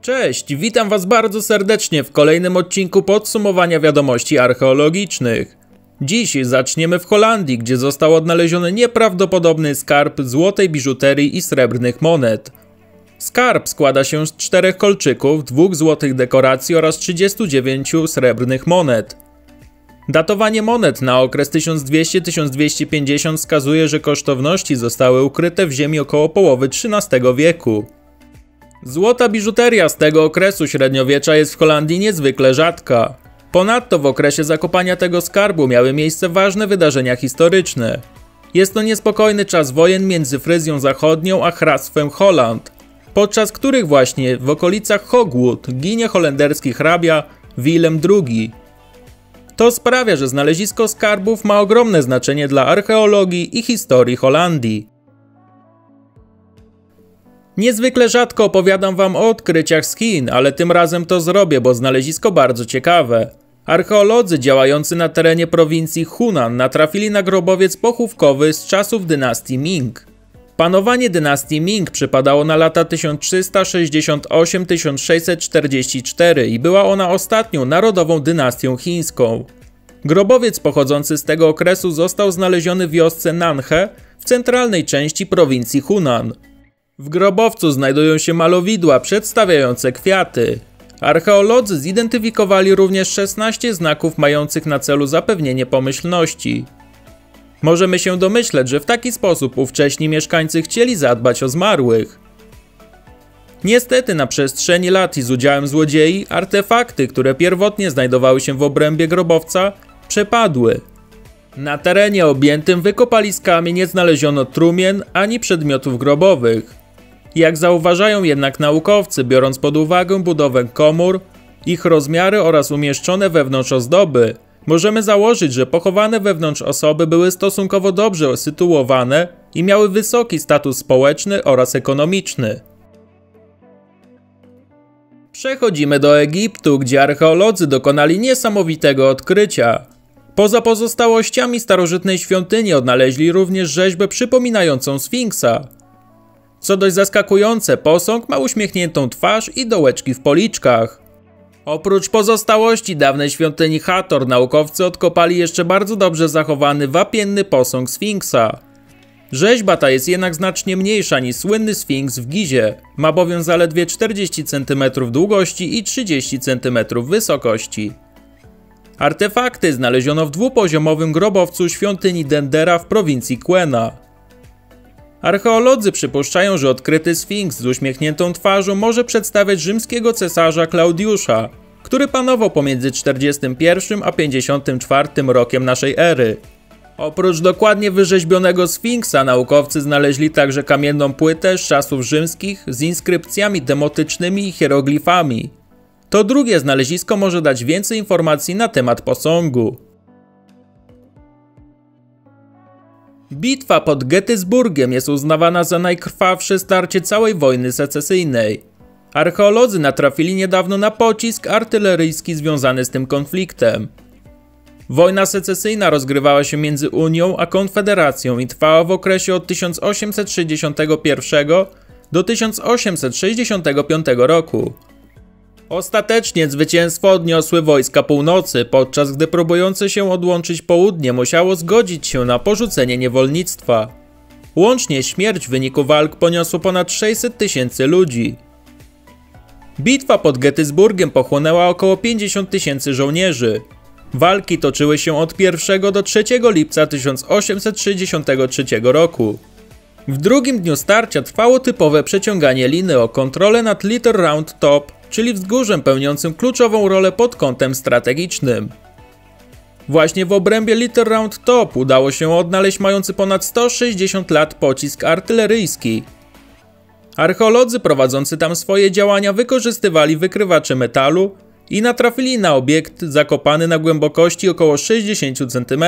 Cześć, witam Was bardzo serdecznie w kolejnym odcinku podsumowania wiadomości archeologicznych. Dziś zaczniemy w Holandii, gdzie został odnaleziony nieprawdopodobny skarb złotej biżuterii i srebrnych monet. Skarb składa się z 4 kolczyków, 2 złotych dekoracji oraz 39 srebrnych monet. Datowanie monet na okres 1200-1250 wskazuje, że kosztowności zostały ukryte w ziemi około połowy XIII wieku. Złota biżuteria z tego okresu średniowiecza jest w Holandii niezwykle rzadka. Ponadto w okresie zakopania tego skarbu miały miejsce ważne wydarzenia historyczne. Jest to niespokojny czas wojen między Fryzją Zachodnią a Hrabstwem Holland, podczas których właśnie w okolicach Hoogwood ginie holenderski hrabia Willem II. To sprawia, że znalezisko skarbów ma ogromne znaczenie dla archeologii i historii Holandii. Niezwykle rzadko opowiadam Wam o odkryciach z Chin, ale tym razem to zrobię, bo znalezisko bardzo ciekawe. Archeolodzy działający na terenie prowincji Hunan natrafili na grobowiec pochówkowy z czasów dynastii Ming. Panowanie dynastii Ming przypadało na lata 1368-1644 i była ona ostatnią narodową dynastią chińską. Grobowiec pochodzący z tego okresu został znaleziony w wiosce Nanhe w centralnej części prowincji Hunan. W grobowcu znajdują się malowidła przedstawiające kwiaty. Archeolodzy zidentyfikowali również 16 znaków mających na celu zapewnienie pomyślności. Możemy się domyśleć, że w taki sposób ówcześni mieszkańcy chcieli zadbać o zmarłych. Niestety na przestrzeni lat i z udziałem złodziei artefakty, które pierwotnie znajdowały się w obrębie grobowca, przepadły. Na terenie objętym wykopaliskami nie znaleziono trumien ani przedmiotów grobowych. Jak zauważają jednak naukowcy, biorąc pod uwagę budowę komór, ich rozmiary oraz umieszczone wewnątrz ozdoby, możemy założyć, że pochowane wewnątrz osoby były stosunkowo dobrze sytuowane i miały wysoki status społeczny oraz ekonomiczny. Przechodzimy do Egiptu, gdzie archeolodzy dokonali niesamowitego odkrycia. Poza pozostałościami starożytnej świątyni odnaleźli również rzeźbę przypominającą Sfinksa. Co dość zaskakujące, posąg ma uśmiechniętą twarz i dołeczki w policzkach. Oprócz pozostałości dawnej świątyni Hathor, naukowcy odkopali jeszcze bardzo dobrze zachowany wapienny posąg Sfinksa. Rzeźba ta jest jednak znacznie mniejsza niż słynny Sfinks w Gizie, ma bowiem zaledwie 40 cm długości i 30 cm wysokości. Artefakty znaleziono w dwupoziomowym grobowcu świątyni Dendera w prowincji Quena. Archeolodzy przypuszczają, że odkryty Sfinks z uśmiechniętą twarzą może przedstawiać rzymskiego cesarza Klaudiusza, który panował pomiędzy 41 a 54 rokiem naszej ery. Oprócz dokładnie wyrzeźbionego Sfinksa, naukowcy znaleźli także kamienną płytę z czasów rzymskich z inskrypcjami demotycznymi i hieroglifami. To drugie znalezisko może dać więcej informacji na temat posągu. Bitwa pod Gettysburgiem jest uznawana za najkrwawsze starcie całej wojny secesyjnej. Archeolodzy natrafili niedawno na pocisk artyleryjski związany z tym konfliktem. Wojna secesyjna rozgrywała się między Unią a Konfederacją i trwała w okresie od 1861 do 1865 roku. Ostatecznie zwycięstwo odniosły wojska północy, podczas gdy próbujące się odłączyć południe musiało zgodzić się na porzucenie niewolnictwa. Łącznie śmierć w wyniku walk poniosło ponad 600 000 ludzi. Bitwa pod Gettysburgiem pochłonęła około 50 000 żołnierzy. Walki toczyły się od 1 do 3 lipca 1863 roku. W drugim dniu starcia trwało typowe przeciąganie liny o kontrolę nad Little Round Top, czyli wzgórzem pełniącym kluczową rolę pod kątem strategicznym. Właśnie w obrębie Little Round Top udało się odnaleźć mający ponad 160 lat pocisk artyleryjski. Archeolodzy prowadzący tam swoje działania wykorzystywali wykrywacze metalu i natrafili na obiekt zakopany na głębokości około 60 cm.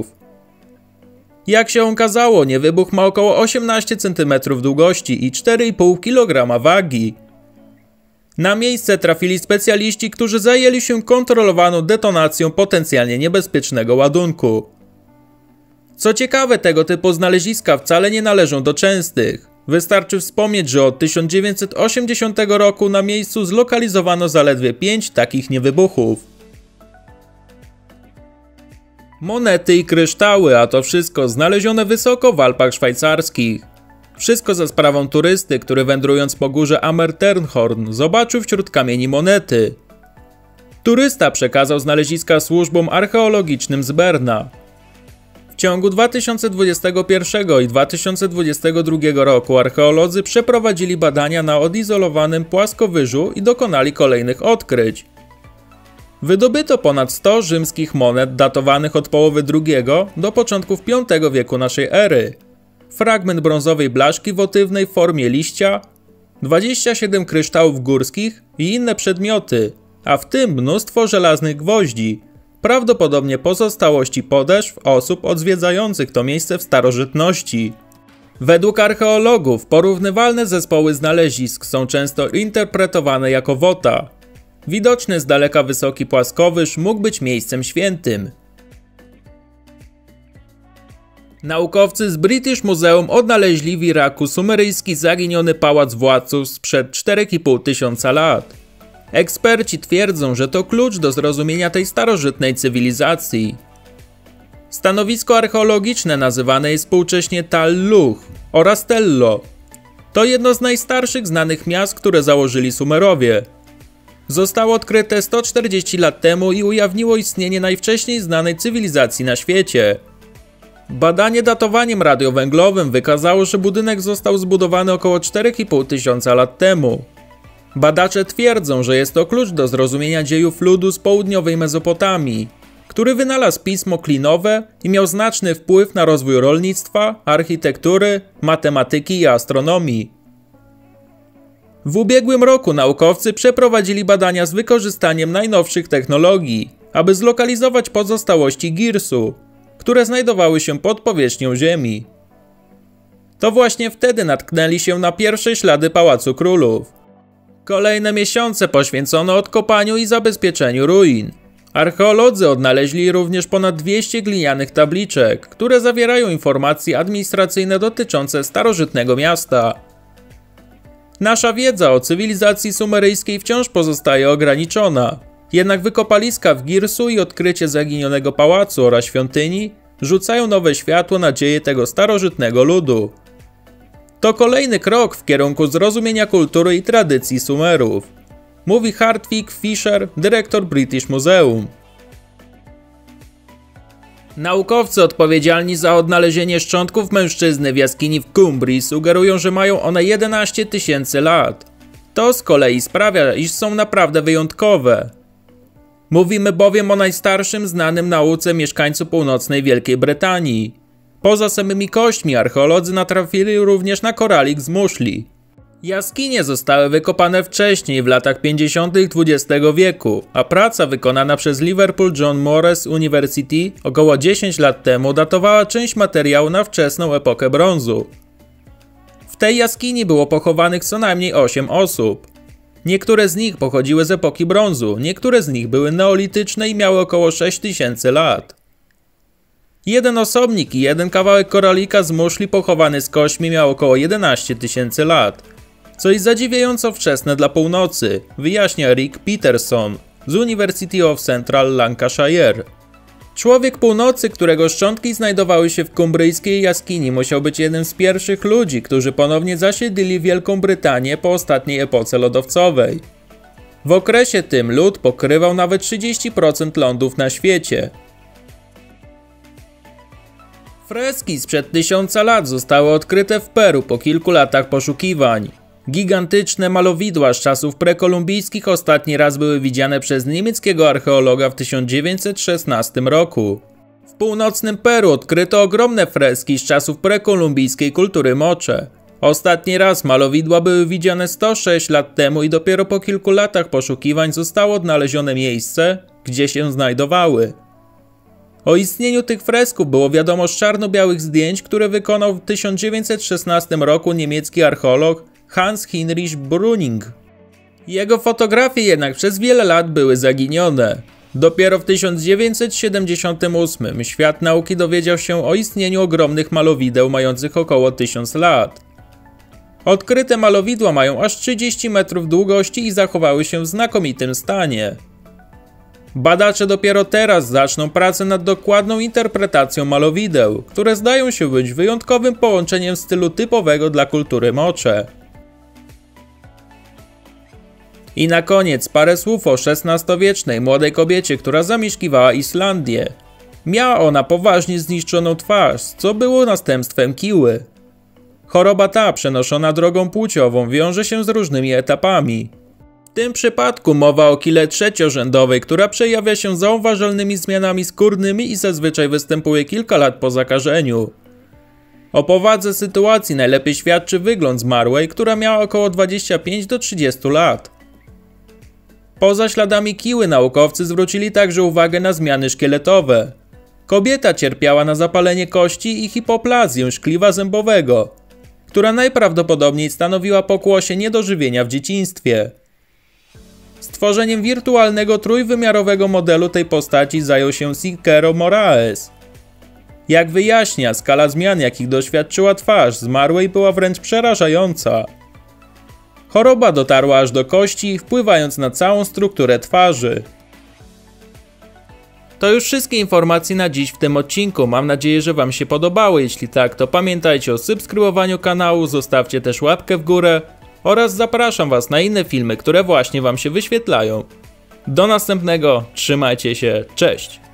Jak się okazało, niewybuch ma około 18 cm długości i 4,5 kg wagi. Na miejsce trafili specjaliści, którzy zajęli się kontrolowaną detonacją potencjalnie niebezpiecznego ładunku. Co ciekawe, tego typu znaleziska wcale nie należą do częstych. Wystarczy wspomnieć, że od 1980 roku na miejscu zlokalizowano zaledwie 5 takich niewybuchów. Monety i kryształy, a to wszystko znalezione wysoko w Alpach szwajcarskich. Wszystko za sprawą turysty, który wędrując po górze Amaternhorn zobaczył wśród kamieni monety. Turysta przekazał znaleziska służbom archeologicznym z Berna. W ciągu 2021 i 2022 roku archeolodzy przeprowadzili badania na odizolowanym płaskowyżu i dokonali kolejnych odkryć. Wydobyto ponad 100 rzymskich monet datowanych od połowy II do początków V wieku naszej ery. Fragment brązowej blaszki wotywnej w formie liścia, 27 kryształów górskich i inne przedmioty, a w tym mnóstwo żelaznych gwoździ, prawdopodobnie pozostałości podeszw osób odwiedzających to miejsce w starożytności. Według archeologów porównywalne zespoły znalezisk są często interpretowane jako wota. Widoczny z daleka wysoki płaskowyż mógł być miejscem świętym. Naukowcy z British Museum odnaleźli w Iraku sumeryjski zaginiony pałac władców sprzed 4,5 tysiąca lat. Eksperci twierdzą, że to klucz do zrozumienia tej starożytnej cywilizacji. Stanowisko archeologiczne nazywane jest współcześnie Tal Luh oraz Tello. To jedno z najstarszych znanych miast, które założyli Sumerowie. Zostało odkryte 140 lat temu i ujawniło istnienie najwcześniej znanej cywilizacji na świecie. Badanie datowaniem radiowęglowym wykazało, że budynek został zbudowany około 4,5 tysiąca lat temu. Badacze twierdzą, że jest to klucz do zrozumienia dziejów ludu z południowej Mezopotamii, który wynalazł pismo klinowe i miał znaczny wpływ na rozwój rolnictwa, architektury, matematyki i astronomii. W ubiegłym roku naukowcy przeprowadzili badania z wykorzystaniem najnowszych technologii, aby zlokalizować pozostałości Girsu, które znajdowały się pod powierzchnią Ziemi. To właśnie wtedy natknęli się na pierwsze ślady Pałacu Królów. Kolejne miesiące poświęcono odkopaniu i zabezpieczeniu ruin. Archeolodzy odnaleźli również ponad 200 glinianych tabliczek, które zawierają informacje administracyjne dotyczące starożytnego miasta. Nasza wiedza o cywilizacji sumeryjskiej wciąż pozostaje ograniczona, jednak wykopaliska w Girsu i odkrycie zaginionego pałacu oraz świątyni rzucają nowe światło na dzieje tego starożytnego ludu. To kolejny krok w kierunku zrozumienia kultury i tradycji Sumerów, mówi Hartwig Fischer, dyrektor British Museum. Naukowcy odpowiedzialni za odnalezienie szczątków mężczyzny w jaskini w Cumbrii sugerują, że mają one 11 tysięcy lat. To z kolei sprawia, iż są naprawdę wyjątkowe. Mówimy bowiem o najstarszym znanym nauce mieszkańcu północnej Wielkiej Brytanii. Poza samymi kośćmi archeolodzy natrafili również na koralik z muszli. Jaskinie zostały wykopane wcześniej, w latach 50. XX wieku, a praca wykonana przez Liverpool John Moores University około 10 lat temu datowała część materiału na wczesną epokę brązu. W tej jaskini było pochowanych co najmniej 8 osób. Niektóre z nich pochodziły z epoki brązu, niektóre z nich były neolityczne i miały około 6000 lat. Jeden osobnik i jeden kawałek koralika z muszli pochowany z kośćmi miał około 11 tysięcy lat. Co jest zadziwiająco wczesne dla północy, wyjaśnia Rick Peterson z University of Central Lancashire. Człowiek północy, którego szczątki znajdowały się w kumbryjskiej jaskini, musiał być jednym z pierwszych ludzi, którzy ponownie zasiedlili Wielką Brytanię po ostatniej epoce lodowcowej. W okresie tym lód pokrywał nawet 30% lądów na świecie. Freski sprzed 1000 lat zostały odkryte w Peru po kilku latach poszukiwań. Gigantyczne malowidła z czasów prekolumbijskich ostatni raz były widziane przez niemieckiego archeologa w 1916 roku. W północnym Peru odkryto ogromne freski z czasów prekolumbijskiej kultury mocze. Ostatni raz malowidła były widziane 106 lat temu i dopiero po kilku latach poszukiwań zostało odnalezione miejsce, gdzie się znajdowały. O istnieniu tych fresków było wiadomo z czarno-białych zdjęć, które wykonał w 1916 roku niemiecki archeolog Hans Heinrich Brüning. Jego fotografie jednak przez wiele lat były zaginione. Dopiero w 1978 świat nauki dowiedział się o istnieniu ogromnych malowideł mających około 1000 lat. Odkryte malowidła mają aż 30 metrów długości i zachowały się w znakomitym stanie. Badacze dopiero teraz zaczną pracę nad dokładną interpretacją malowideł, które zdają się być wyjątkowym połączeniem stylu typowego dla kultury Moche. I na koniec parę słów o XVI-wiecznej młodej kobiecie, która zamieszkiwała Islandię. Miała ona poważnie zniszczoną twarz, co było następstwem kiły. Choroba ta, przenoszona drogą płciową, wiąże się z różnymi etapami. W tym przypadku mowa o kile trzeciorzędowej, która przejawia się zauważalnymi zmianami skórnymi i zazwyczaj występuje kilka lat po zakażeniu. O powadze sytuacji najlepiej świadczy wygląd zmarłej, która miała około 25 do 30 lat. Poza śladami kiły naukowcy zwrócili także uwagę na zmiany szkieletowe. Kobieta cierpiała na zapalenie kości i hipoplazję szkliwa zębowego, która najprawdopodobniej stanowiła pokłosie niedożywienia w dzieciństwie. Stworzeniem wirtualnego trójwymiarowego modelu tej postaci zajął się Siqueiro Moraes. Jak wyjaśnia, skala zmian, jakich doświadczyła twarz zmarłej, była wręcz przerażająca. Choroba dotarła aż do kości, wpływając na całą strukturę twarzy. To już wszystkie informacje na dziś w tym odcinku. Mam nadzieję, że Wam się podobały. Jeśli tak, to pamiętajcie o subskrybowaniu kanału, zostawcie też łapkę w górę oraz zapraszam Was na inne filmy, które właśnie Wam się wyświetlają. Do następnego, trzymajcie się, cześć!